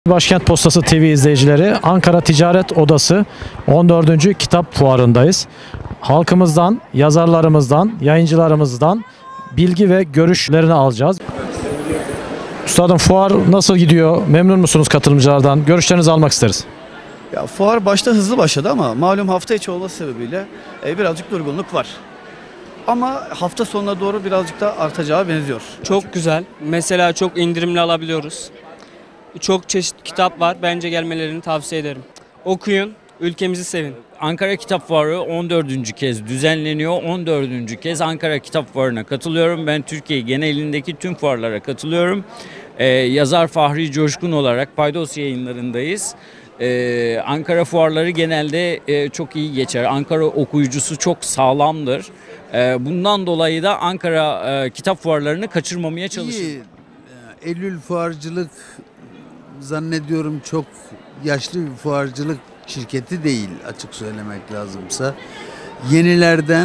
Başkent Postası TV izleyicileri, Ankara Ticaret Odası 14. Kitap Fuarı'ndayız. Halkımızdan, yazarlarımızdan, yayıncılarımızdan bilgi ve görüşlerini alacağız. Üstadım, fuar nasıl gidiyor? Memnun musunuz katılımcılardan? Görüşlerinizi almak isteriz. Ya fuar başta hızlı başladı ama malum hafta içi olması sebebiyle birazcık durgunluk var. Ama hafta sonuna doğru birazcık da artacağı benziyor. Çok güzel. Mesela çok indirimli alabiliyoruz. Çok çeşit kitap var. Bence gelmelerini tavsiye ederim. Okuyun, ülkemizi sevin. Ankara Kitap Fuarı 14. kez düzenleniyor. 14. kez Ankara Kitap Fuarı'na katılıyorum. Ben Türkiye genelindeki tüm fuarlara katılıyorum. Yazar Fahri Coşkun olarak Paydos Yayınları'ndayız. Ankara fuarları genelde çok iyi geçer. Ankara okuyucusu çok sağlamdır. Bundan dolayı da Ankara kitap fuarlarını kaçırmamaya çalışıyorum. Eylül fuarcılık zannediyorum çok yaşlı bir fuarcılık şirketi değil, açık söylemek lazımsa. Yenilerden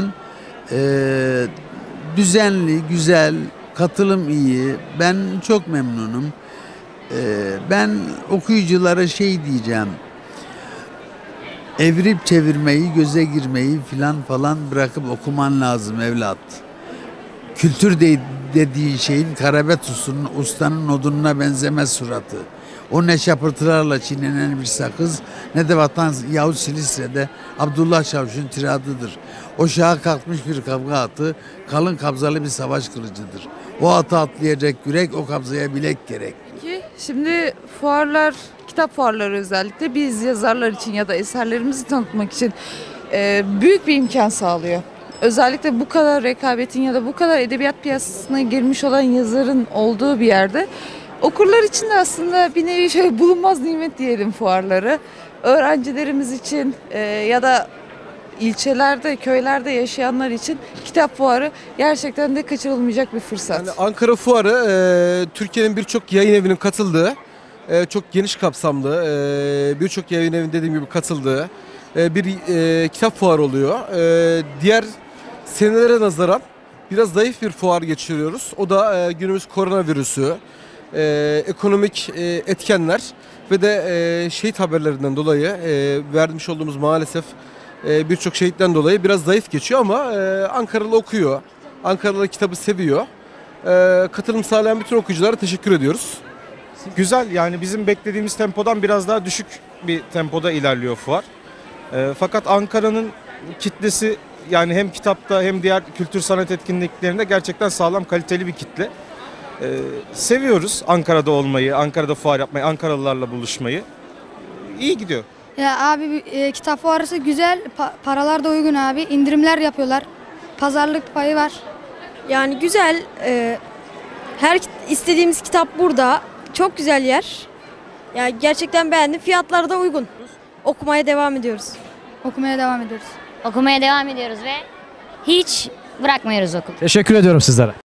düzenli, güzel, katılım iyi. Ben çok memnunum. Ben okuyuculara şey diyeceğim. Evirip çevirmeyi, göze girmeyi falan bırakıp okuman lazım evlat. Kültür dediği şeyin karabet ustanın odununa benzemez suratı. O ne şapırtılarla çiğnenen bir sakız, ne de vatan Yavuz Silistre'de Abdullah Çavuş'un tiradıdır. O şaha kalkmış bir kavga atı, kalın kabzalı bir savaş kılıcıdır. O atı atlayacak yürek, o kabzaya bilek gerek. Şimdi fuarlar, kitap fuarları özellikle biz yazarlar için ya da eserlerimizi tanıtmak için büyük bir imkan sağlıyor. Özellikle bu kadar rekabetin ya da bu kadar edebiyat piyasasına girmiş olan yazarın olduğu bir yerde okurlar için de aslında bir nevi şöyle bulunmaz nimet diyelim fuarları. Öğrencilerimiz için ya da ilçelerde, köylerde yaşayanlar için kitap fuarı gerçekten de kaçırılmayacak bir fırsat. Yani Ankara Fuarı Türkiye'nin birçok yayın evinin katıldığı, çok geniş kapsamlı, birçok yayın evinin dediğim gibi katıldığı bir kitap fuarı oluyor. Diğer senelere nazaran biraz zayıf bir fuar geçiriyoruz. O da günümüz koronavirüsü, ekonomik etkenler ve de şehit haberlerinden dolayı vermiş olduğumuz maalesef birçok şehitten dolayı biraz zayıf geçiyor ama Ankaralı okuyor. Ankaralı kitabı seviyor. Katılım sağlayan bütün okuyuculara teşekkür ediyoruz. Güzel, yani bizim beklediğimiz tempodan biraz daha düşük bir tempoda ilerliyor fuar. Fakat Ankara'nın kitlesi, yani hem kitapta hem diğer kültür sanat etkinliklerinde gerçekten sağlam, kaliteli bir kitle. Seviyoruz Ankara'da olmayı, Ankara'da fuar yapmayı, Ankaralılarla buluşmayı. İyi gidiyor. Ya abi kitap fuarısı güzel, paralar da uygun abi, indirimler yapıyorlar, pazarlık payı var. Yani güzel, her istediğimiz kitap burada, çok güzel yer. Yani gerçekten beğendim, fiyatlar da uygun. Okumaya devam ediyoruz. Okumaya devam ediyoruz. Okumaya devam ediyoruz ve hiç bırakmıyoruz okul. Teşekkür ediyorum sizlere.